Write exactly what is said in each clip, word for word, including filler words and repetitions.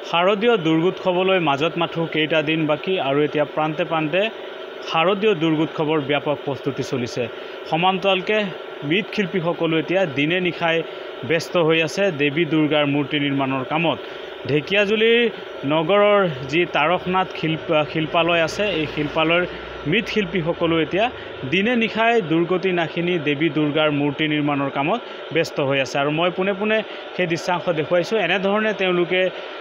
শাৰদীয় দুৰ্গোৎসৱলৈ মাজত মাথো কেইটা দিন বাকী আৰু এতিয়া প্ৰান্তে প্ৰান্তে শাৰদীয় দুৰ্গোৎসৱৰ ব্যাপক প্ৰস্তুতি চলিছে। সমান্তৰালকে মৃৎশিল্পীসকলো এতিয়া দিনে নিশাই ব্যস্ত হৈ আছে দেৱী দুৰ্গাৰ মূৰ্তি নিৰ্মাণৰ কামত। ঢেকিয়াজুলিৰ নগৰৰ যি তাৰকনাথ শিল্প শিল্পালয় আছে, এই শিল্পালয়ৰ মৃৎশিল্পীসকলো এতিয়া দিনে নিশাই দুৰ্গতি নাশিনী দেৱী দুৰ্গাৰ মূৰ্তি নিৰ্মাণৰ কামত ব্যস্ত হৈ আছে। আৰু মই পোনে পোনে সেই দৃশ্যাংশ দেখুৱাইছোঁ। এনেধৰণে তেওঁলোকে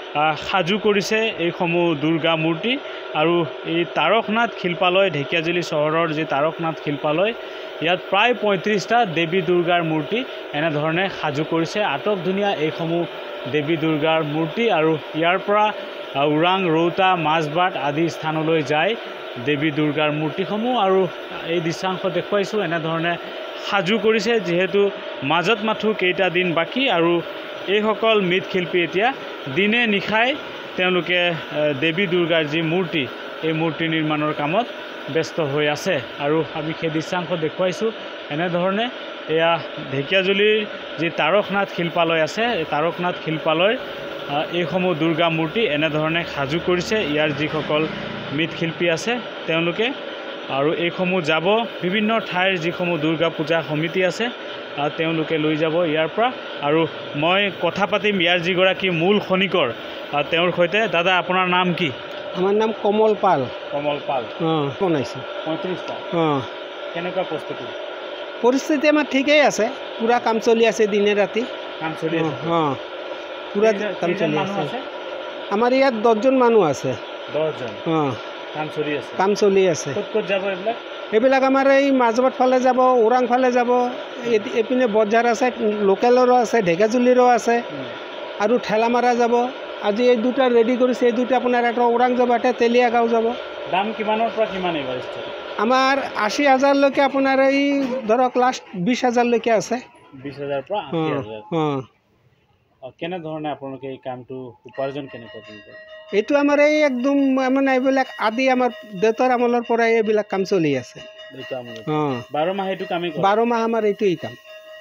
সাজু কৰিছে এইসমূহ দুৰ্গা মূৰ্তি। আৰু এই তাৰকনাথ শিল্পালয়, ঢেকিয়াজুলি চহৰৰ যি তাৰকনাথ শিল্পালয়, ইয়াত প্ৰায় পঁয়ত্ৰিছটা দেৱী দুৰ্গাৰ মূৰ্তি এনেধৰণে সাজু কৰিছে। আটক ধুনীয়া এইসমূহ দেৱী দুৰ্গাৰ মূৰ্তি আৰু ইয়াৰ পৰা ওৰাং, ৰৌতা, মাজবাট আদি স্থানলৈ যায় দেৱী দুৰ্গাৰ মূৰ্তিসমূহ। আৰু এই দৃশ্যাংশ দেখুৱাইছোঁ, এনেধৰণে সাজু কৰিছে। যিহেতু মাজত মাথো কেইটা দিন বাকী আৰু এইসকল মৃৎশিল্পী এতিয়া দিনে নিশাই তেওঁলোকে দেৱী দুৰ্গাৰ যি মূৰ্তি, এই মূৰ্তি নিৰ্মাণৰ কামত ব্যস্ত হৈ আছে। আৰু আমি সেই দৃশ্যাংশ দেখুৱাইছোঁ। এনেধৰণে এয়া ঢেকিয়াজুলিৰ যি তাৰকনাথ শিল্পালয় আছে, এই তাৰকনাথ শিল্পালয়ৰ এইসমূহ দুৰ্গা মূৰ্তি এনেধৰণে সাজু কৰিছে ইয়াৰ যিসকল মৃৎশিল্পী আছে তেওঁলোকে। আৰু এইসমূহ যাব বিভিন্ন ঠাইৰ যিসমূহ দুৰ্গা পূজা সমিতি আছে, তেওঁলোকে লৈ যাব ইয়াৰ পৰা। আৰু মই কথা পাতিম ইয়াৰ যিগৰাকী মূল খনিকৰ তেওঁৰ সৈতে। দাদা, আপোনাৰ নাম কি? আমার নাম কমল পাল। কমল পাল। অঁ, বনাইছোঁ পঁয়ত্ৰিছটা। অঁ, কেনেকুৱা প্ৰস্তুতি? পৰিস্থিতি আমাৰ ঠিকেই আছে, পূৰা কাম চলি আছে দিনে ৰাতি। কাম চলি আছে? অঁ, পূৰা কাম চলি আছে। আমাৰ ইয়াত দহজন মানুহ আছে। দহজন? অঁ, কাম চলি আছে? কাম চলি আছে। ক'ত ক'ত যাব এইবিলাক? এইবিলাক আমাৰ এই মাজবাট ফালে যাব, ওৰাং ফালে যাব, এইপিনে বজাৰ আছে, লোকেলৰো আছে, ঢেকিয়াজুলিৰো আছে আৰু ঠেলামাৰা যাব। আজি এই দুটা ৰেডি কৰিছে, এই দুটা আপোনাৰ এটা ওৰাং যাব, এটা তেলীয়া গাঁও যাব। দাম কিমানৰ পৰা কিমান এইবাৰ? আমাৰ আশী হাজাৰলৈকে, আপোনাৰ এই ধৰক লাষ্ট বিছ হাজাৰলৈকে আছে। বিছ হাজাৰৰ পৰা আশী হাজাৰ? অঁ। কেনেধৰণে আপোনালোকে এই কামটো উপাৰ্জন কেনেকুৱা কৰিব? এইটো আমাৰ এই একদম মানে এইবিলাক আদি আমাৰ দেউতাৰ আমলৰ পৰাই এইবিলাক কাম চলি আছে। অঁ, বাৰ মাহ এইটো কামেই? বাৰ মাহ আমাৰ এইটোৱেই কাম।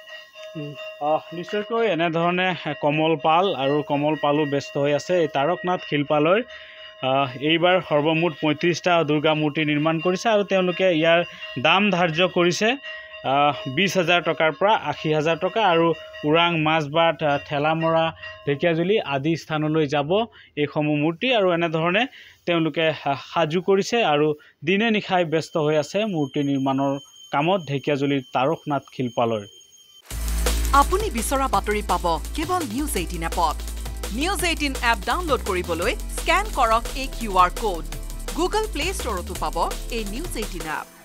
নিশ্চয়কৈ এনেধৰণে কমল পাল আৰু কমল পালো ব্যস্ত হৈ আছে। এই তাৰকনাথ শিল্পালয় এইবাৰ সৰ্বমুঠ পঁয়ত্ৰিছটা দুৰ্গা মূৰ্তি নিৰ্মাণ কৰিছে আৰু তেওঁলোকে ইয়াৰ দাম ধাৰ্য কৰিছে বিছ হাজাৰ টকাৰ পৰা আশী হাজাৰ টকা। আৰু ওৰাং, মাজবাট, ঠেলামৰা, ঢেকিয়াজুলি আদি স্থানলৈ যাব এইসমূহ মূৰ্তি। আৰু এনেধৰণে তেওঁলোকে সাজু কৰিছে আৰু দিনে নিশাই ব্যস্ত হৈ আছে মূৰ্তি নিৰ্মাণৰ কামত ঢেকিয়াজুলিৰ তাৰকনাথ শিল্পালয়। আপুনি বিচৰা বাতৰি পাব কেৱল news eighteen app. News eighteen app download কৰিবলৈ স্কেন কৰক এই Q R code. Google Play ষ্টৰতো পাব এই নিউজ এইটিন এপ।